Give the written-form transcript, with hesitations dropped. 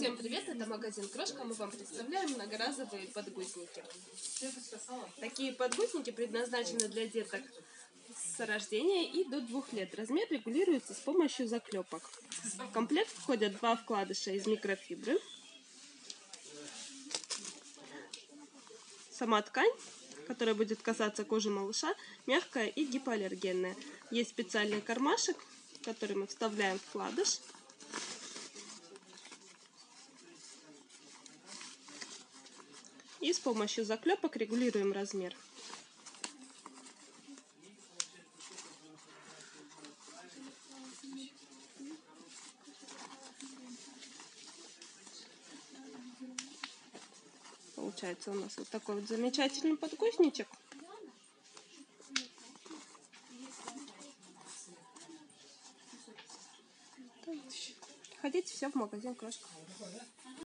Всем привет, это магазин Крошка. Мы вам представляем многоразовые подгузники. Такие подгузники предназначены для деток с рождения и до 2 лет. Размер регулируется с помощью заклепок. В комплект входят 2 вкладыша из микрофибры. Сама ткань, которая будет касаться кожи малыша, мягкая и гипоаллергенная. Есть специальный кармашек, в который мы вставляем вкладыш. И с помощью заклепок регулируем размер. Получается у нас вот такой вот замечательный подгузничек. Ходите все в магазин Крошка.